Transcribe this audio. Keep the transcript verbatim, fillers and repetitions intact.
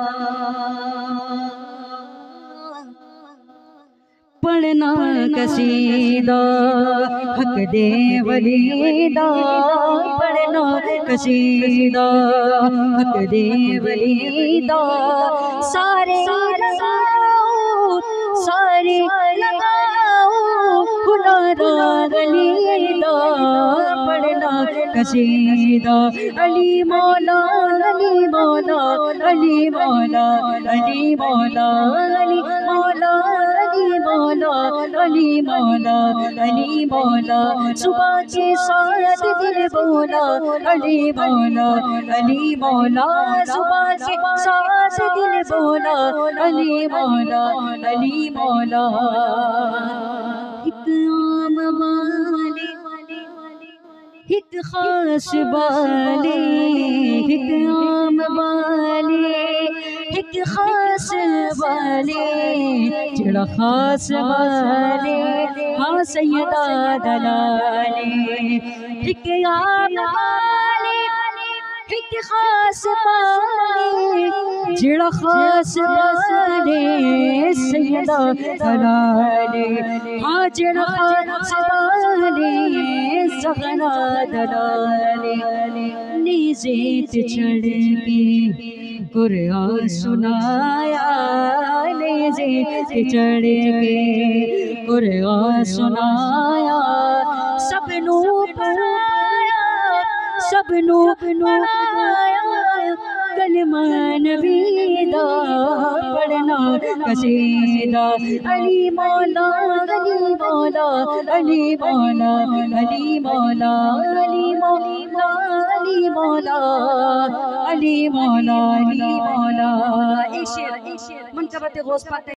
پڑھنا قصیدہ حق دے ولی دا، پڑھنا قصیدہ حق دے ولی دا، سارے لگاؤ سارے لگاؤ ہنارا ولی دا، پڑھنا قصیدہ علی مولا علی مولا علی مولا علی مولا علی مولا علی مولا علی مولا علی مولا، صبح کے ساتھ دل بولا علی مولا علی مولا، صبح کے ساتھ دل بولا علی مولا علی مولا، ایک عام والی ایک خاص والی، ایک عام والی ایک خاص والی، جڑا خاص والی ہاں سیدہ دلالی، ایک عام والی ایک خاص والی، جڑا خاص والی سیدہ دلالی، ہاں جڑا خاص والی زہرا دلالی، نیزے تے چڑھ کے قرآن سنایا، نیزے تے چڑھ کے قرآن سنایا، سب نو پڑھایا سب نو پڑھایا، کلمہ نبی دا پڑھنا قصیدہ علی مولا علی مولا علی مولا علی مولا علی مولا علی مولا علی مولا علی مولا، ایک شعر منقبت غوث پاک